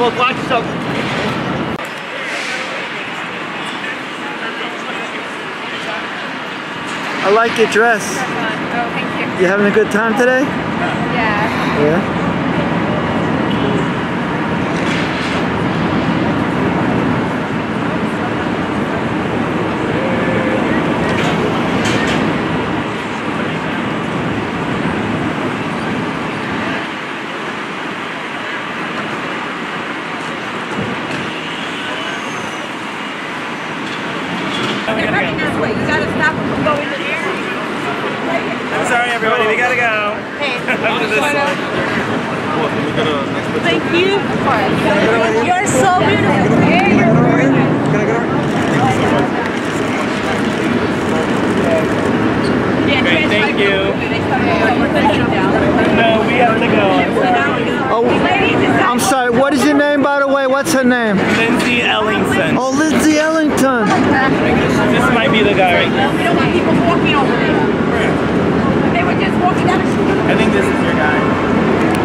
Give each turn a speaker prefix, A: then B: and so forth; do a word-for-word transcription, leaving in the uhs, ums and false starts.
A: Well, watch yourself.
B: I like your dress.
C: Oh, thank you.
B: You having a good time today?
C: Yeah.
B: Yeah.
C: You gotta stop them from going in the air.
A: I'm sorry, everybody. We gotta go.
C: Hey,
A: Thank
C: thank you. You're so beautiful. Hey, you're
A: Great, thank you. No, we have to go.
B: Oh, I'm sorry. What is your name, by the way? What's her name?
A: Lindsay Ellingson.
B: Oh, Lindsay Ellingson.
A: This might be the guy right now.
C: We don't want people walking over there. They were just walking down the street.
A: I think this is your guy.